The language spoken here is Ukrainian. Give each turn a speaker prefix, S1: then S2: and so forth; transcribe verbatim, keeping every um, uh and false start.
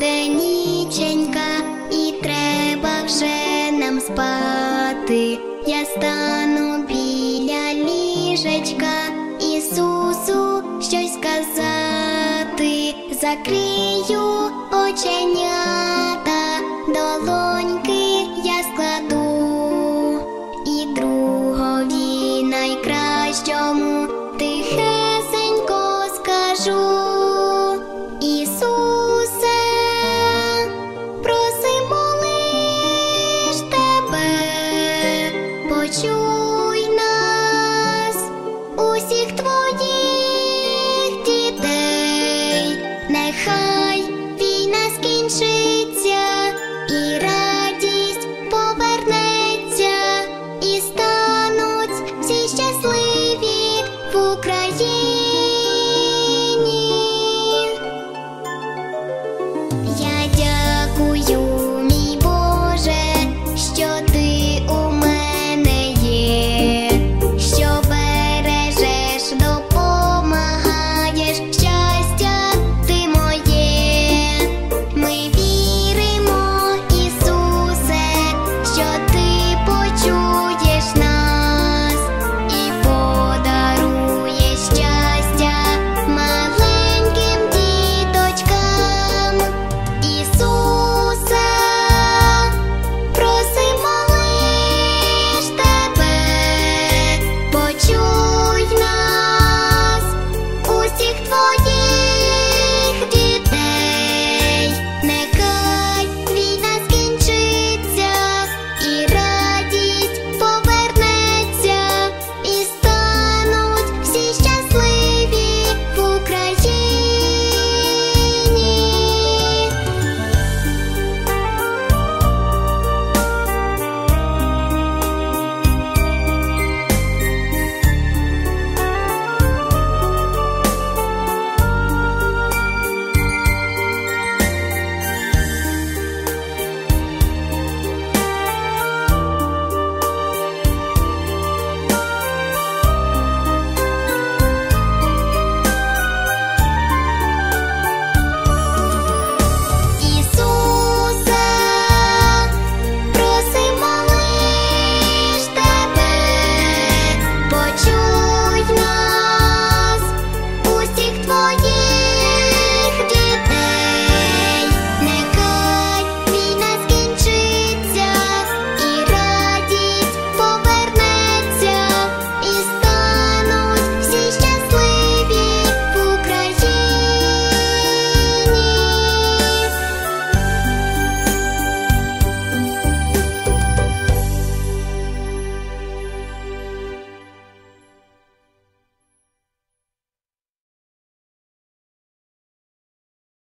S1: буде ніченька, і треба вже нам спати. Я стану біля ліжечка, Ісусу щось сказати. Закрию оченята, долоньки я складу, і другові найкращому тихесенько скажу: Ісусе, просимо лиш тебе, почуй нас, усіх твоїх дітей. Нехай війна скінчиться, і радість повернеться, і стануть всі щасливі в Україні.